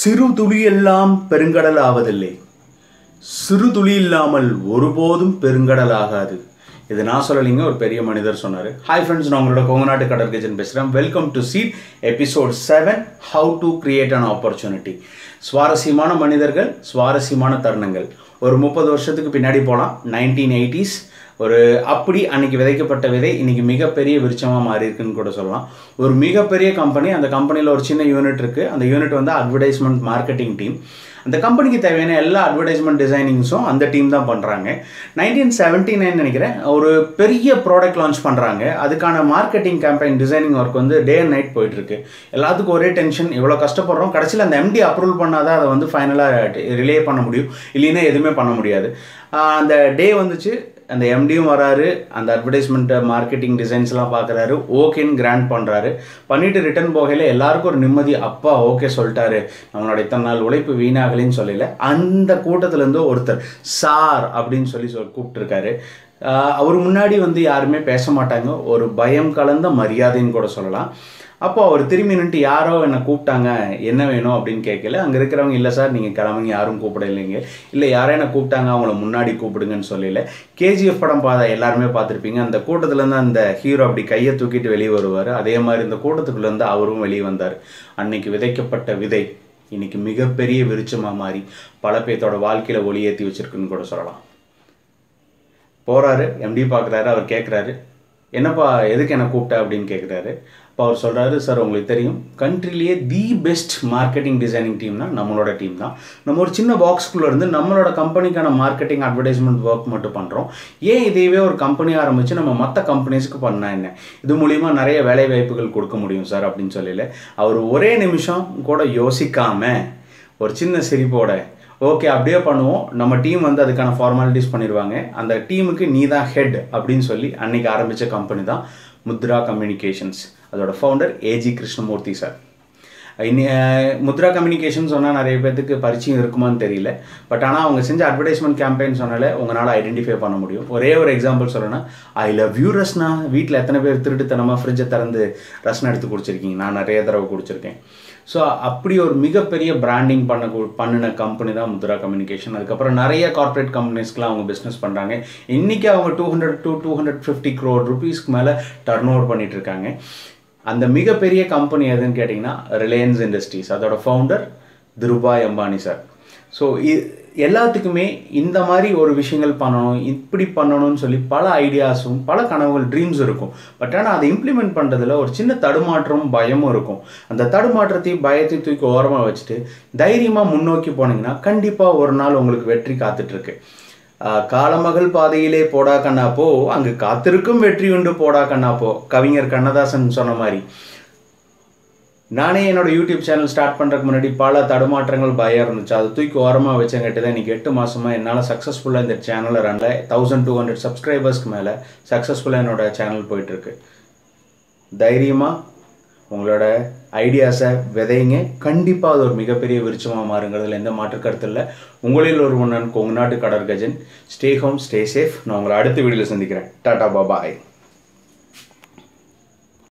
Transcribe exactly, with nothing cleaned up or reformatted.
சிறு துளி எல்லாம் பெருங்கடல் ஆவதில்லை, சிறு துளி இல்லாமல் ஒருபோதும் பெருங்கடல் ஆகாது. இது நான் சொல்லலைங்க, ஒரு பெரிய மனிதர் சொன்னார். ஹாய் ஃப்ரெண்ட்ஸ், நான் உங்களோட கொங்குநாட்டு கடற்கஜன் பேசுகிறேன். Welcome to seat episode seven, how to create an opportunity. சுவாரஸ்யமான மனிதர்கள், சுவாரஸ்யமான தருணங்கள். ஒரு முப்பது வருஷத்துக்கு பின்னாடி போகலாம். நைன்டீன் எயிட்டிஸ் ஒரு அப்படி அன்றைக்கி விதைக்கப்பட்ட விதை இன்றைக்கி மிகப்பெரிய விருட்சமாக மாறி இருக்குன்னு கூட சொல்லலாம். ஒரு மிகப்பெரிய கம்பெனி, அந்த கம்பெனியில் ஒரு சின்ன யூனிட் இருக்குது. அந்த யூனிட் வந்து அட்வர்டைஸ்மெண்ட் மார்க்கெட்டிங் டீம். அந்த கம்பெனிக்கு தேவையான எல்லா அட்வர்டைஸ்மெண்ட் டிசைனிங்ஸும் அந்த டீம் தான் பண்ணுறாங்க. நைன்டீன் செவன்ட்டி நைன் நினைக்கிறேன் ஒரு பெரிய ப்ராடக்ட் லான்ச் பண்ணுறாங்க. அதுக்கான மார்க்கெட்டிங் கேம்பெயின் டிசைனிங் ஒர்க் வந்து டே அண்ட் நைட் போயிட்டுருக்கு. எல்லாத்துக்கும் ஒரே டென்ஷன், இவ்வளோ கஷ்டப்படுறோம், கடைசியில் அந்த எம்டி அப்ரூவல் பண்ணால் தான் அதை வந்து ஃபைனலாக ரிலே பண்ண முடியும், இல்லைன்னா எதுவுமே பண்ண முடியாது. அந்த டே வந்துச்சு, அந்த எம்டியும் வராரு, அந்த அட்வர்டைஸ்மெண்ட் மார்க்கெட்டிங் டிசைன்ஸ்லாம் பார்க்குறாரு, ஓகேன்னு கிராண்ட் பண்ணுறாரு. பண்ணிவிட்டு ரிட்டர்ன் போகையில் எல்லாருக்கும் ஒரு நிம்மதி, அப்பா ஓகே சொல்லிட்டாரு, நம்மளோட இத்தனை நாள் உழைப்பு வீணாகலின்னு சொல்லல. அந்த கூட்டத்துலேருந்து ஒருத்தர் சார் அப்படின்னு சொல்லி சொல் கூப்பிட்டுருக்காரு. அவர் முன்னாடி வந்து யாருமே பேச மாட்டாங்க, ஒரு பயம் கலந்த மரியாதைன்னு கூட சொல்லலாம். அப்போ அவர் திரும்பி நின்றுட்டு யாரோ என்னை கூப்பிட்டாங்க, என்ன வேணும் அப்படின்னு கேட்கல. அங்கே இருக்கிறவங்க, இல்லை சார் நீங்கள் கிளம்புங்க, யாரும் கூப்பிட இல்லைங்க, இல்லை யாரோ என்ன கூப்பிட்டாங்க, அவங்கள முன்னாடி கூப்பிடுங்கன்னு சொல்லல. கேஜிஎஃப் படம் பார்த்தா எல்லாருமே பார்த்துருப்பீங்க. அந்த கூட்டத்துலேருந்து அந்த ஹீரோ அப்படி கையை தூக்கிட்டு வெளியே வருவார். அதே மாதிரி இந்த கூட்டத்துக்குள்ளேருந்து அவரும் வெளியே வந்தார். அன்னைக்கு விதைக்கப்பட்ட விதை இன்னைக்கு மிகப்பெரிய விருட்சமாக மாறி பல பேர்த்தோட வாழ்க்கையில் ஒளியேற்றி வச்சிருக்குன்னு கூட சொல்லலாம். போகிறாரு, எம்டி பார்க்குறாரு, அவர் கேட்குறாரு, என்னப்பா எதுக்கு என்ன கூப்பிட்ட அப்படின்னு கேட்குறாரு. இப்போ அவர் சொல்கிறாரு, சார் உங்களுக்கு தெரியும் கண்ட்ரிலேயே தி பெஸ்ட் மார்க்கெட்டிங் டிசைனிங் டீம்னா நம்மளோட டீம் தான். நம்ம ஒரு சின்ன பாக்ஸ்குள்ளே இருந்து நம்மளோட கம்பெனிக்கான மார்க்கெட்டிங் அட்வர்டைஸ்மெண்ட் ஒர்க் மட்டும் பண்ணுறோம். ஏன் இதையவே ஒரு கம்பெனி ஆரம்பித்து நம்ம மற்ற கம்பெனிஸ்க்கு பண்ணால் என்ன, இது மூலிமா நிறைய வேலை வாய்ப்புகள் கொடுக்க முடியும் சார் அப்படின்னு சொல்லல. அவர் ஒரே நிமிஷம் கூட யோசிக்காமல் ஒரு சின்ன சிரிப்போட ஓகே அப்படியே பண்ணுவோம், நம்ம டீம் வந்து அதுக்கான ஃபார்மாலிட்டிஸ் பண்ணிடுவாங்க, அந்த டீமுக்கு நீ தான் ஹெட் அப்படின்னு சொல்லி அன்றைக்கி ஆரம்பித்த கம்பெனி தான் முத்ரா கம்யூனிகேஷன்ஸ். அதோட ஃபவுண்டர் ஏஜி கிருஷ்ணமூர்த்தி சார். இன்னி முத்ரா கம்யூனிகேஷன் சொன்னால் நிறைய பேர்த்துக்கு பரிச்சயம் இருக்குமான்னு தெரியல. பட் ஆனால் அவங்க செஞ்ச அட்வர்டைஸ்மெண்ட் கேம்பெயின் சொன்னாலே உங்களால் ஐடென்டிஃபை பண்ண முடியும். ஒரே ஒரு எக்ஸாம்பிள் சொல்லணும்னா, ஐ லவ் யூ ரஸ்னா. வீட்டில் எத்தனை பேர் திருட்டுத்தனமாக ஃப்ரிட்ஜை திறந்து ரஸ்னா எடுத்து குடிச்சிருக்கீங்க? நான் நிறைய தடவை குடிச்சிருக்கேன். ஸோ அப்படி ஒரு மிகப்பெரிய பிராண்டிங் பண்ண பண்ணின கம்பெனி தான் முத்ரா கம்யூனிகேஷன். அதுக்கப்புறம் நிறைய கார்ப்பரேட் கம்பெனிஸ்க்கெலாம் அவங்க பிஸ்னஸ் பண்ணுறாங்க. இன்றைக்கி அவங்க two hundred to two hundred fifty crore ருபீஸ்க்கு மேலே டர்ன் ஓவர் பண்ணிகிட்டு இருக்காங்க. அந்த மிகப்பெரிய கம்பெனி எதுன்னு கேட்டிங்கன்னா ரிலையன்ஸ் இண்டஸ்ட்ரீஸ். அதோட founder Dhirubhai Ambani sir. So எல்லாத்துக்குமே இந்த மாதிரி ஒரு விஷயங்கள் பண்ணணும், இப்படி பண்ணணும்னு சொல்லி பல ஐடியாஸும் பல கனவுகள், ட்ரீம்ஸ் இருக்கும். பட் ஆனால் அதை இம்ப்ளிமெண்ட் பண்ணுறதுல ஒரு சின்ன தடுமாற்றமும் பயமும் இருக்கும். அந்த தடுமாற்றத்தையும் பயத்தையும் தூக்கி ஓரமாக வச்சுட்டு தைரியமாக முன்னோக்கி போனீங்கன்னா கண்டிப்பாக ஒரு நாள் உங்களுக்கு வெற்றி காத்துட்ருக்கு. காலமகள் பாதையிலே போடா கண்ணாப்போ, அங்கு காத்திருக்கும் வெற்றி உண்டு போடா கண்ணாப்போ, கவிஞர் கண்ணதாசன் சொன்ன மாதிரி. நானே என்னோட யூடியூப் சேனல் ஸ்டார்ட் பண்ணுறதுக்கு முன்னாடி பல தடுமாற்றங்கள் பயம் இருந்துச்சு. அது தூக்கி ஓரமாக வச்சங்கிட்ட தான் இன்றைக்கி எட்டு மாதமாக என்னால் சக்ஸஸ்ஃபுல்லாக இந்த சேனலில் ரன்ல தௌசண்ட் டூ ஹண்ட்ரட் சப்ஸ்கிரைபர்ஸ்க்கு மேலே சக்ஸஸ்ஃபுல்லாக என்னோட சேனல் போயிட்டுருக்கு. தைரியமாக உங்களோட ஐடியாஸை விதைங்க, கண்டிப்பாக அது ஒரு மிகப்பெரிய விருட்சமாக மாறுங்கிறதுல எந்த மாற்று கருத்து இல்லை. உங்களில் ஒரு ஒன்றன் கொங்குநாட்டு Kadarkajan. Stay home, stay safe. நான் உங்களை அடுத்த வீடியோவில் சந்திக்கிறேன். டாடா பாபாய்.